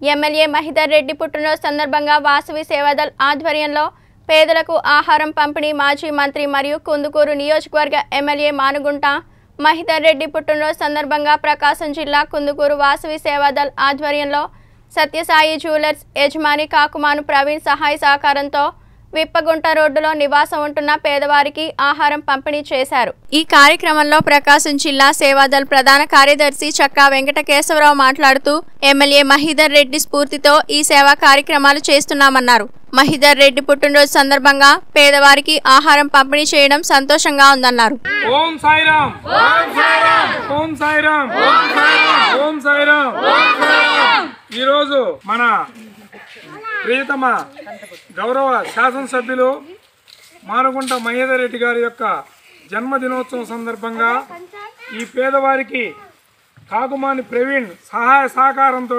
MLA Mahidhar Reddy పుట్టినరోజు సందర్భంగా వాసవి సేవాదల్ ఆధ్వర్యంలో పేదలకు ఆహారం పంపిణీ మాజీ మంత్రి మరియు కుందుకూరు నియోజకవర్గ ఎమ్మెల్యే మానుగుంట మహిదర్ రెడ్డి పుట్టినరోజు సందర్భంగా ప్రకాశం జిల్లా కుందుకూరు వాసవి సేవాదల్ ఆధ్వర్యంలో సత్యసాయి జ్యువెలర్స్ యజమాని కాకుమాను ప్రవీణ్ సహాయ సహకారంతో విప్పగుంట రోడ్డులో నివాసం ఉంటున్న పేదవారికి ఆహారం పంపిణీ చేశారు। ఈ కార్యక్రమంలో ప్రకాశం జిల్లా సేవాదల్ ప్రధాన కార్యదర్శి చక్కా వెంకటకేశవరావు మాట్లాడుతూ ఎమ్మెల్యే మహిదర్ రెడ్డి స్ఫూర్తితో ఈ సేవా కార్యక్రమాలు చేస్తున్నామన్నారు। మహిదర్ రెడ్డి పుట్టినరోజు సందర్భంగా పేదవారికి ఆహారం పంపిణీ చేయడం సంతోషంగా ఉందన్నారు। ఓం సాయిరామ్ ఓం సాయిరామ్ ఓం సాయిరామ్ ఓం సాయిరామ్ ఓం సాయిరామ్ ఈ రోజు మన ప్రియతమ గౌరవ శాసనసభ్యులు మానుగుంట మహేదర్ రెడ్డి గారి యొక్క జన్మదినోత్సవం సందర్భంగా ఈ పేదవారికి కాకుమాని ప్రవీణ్ సహాయ సహకారంతో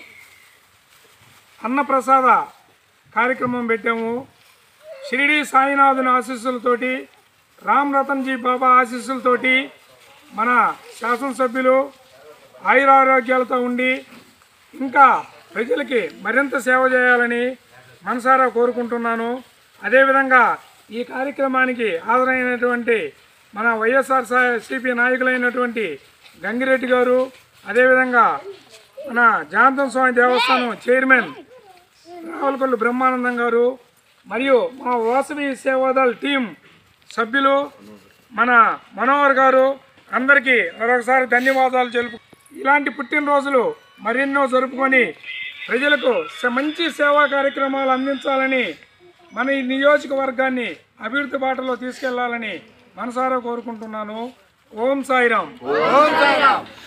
అన్నప్రసాద కార్యక్రమం పెట్టాము। షిరిడి సాయినాథుని ఆశీస్సులతోటి రామ్ రతన్జీ బాబా ఆశీస్సులతోటి మన శాసనసభ్యులు ఆయురారోగ్యాలతో ఉండి ఇంకా ప్రజలకి మరింత సేవ చేయాలని మనసారా కోరుకుంటున్నాను। అదేవిధంగా ఈ కార్యక్రమానికి హాజరైనటువంటి మన వైఎస్ఆర్సీపీ నాయకులైనటువంటి గంగిరెడ్డి గారు, అదేవిధంగా మన జాంతం స్వామి దేవస్థానం చైర్మన్ రావులకొల్లు బ్రహ్మానందం గారు మరియు మా వాసవి సేవాదల్ టీం సభ్యులు మన మనోహర్ గారు అందరికీ మరొకసారి ధన్యవాదాలు తెలుపు। ఇలాంటి పుట్టినరోజులు మరెన్నో జరుపుకొని ప్రజలకు మంచి సేవా కార్యక్రమాలు అందించాలని మన ఈ నియోజకవర్గాన్ని అభివృద్ధి బాటలో తీసుకెళ్లాలని మనసారా కోరుకుంటున్నాను। ఓం సాయిరామ్ ఓం సాయిరామ్।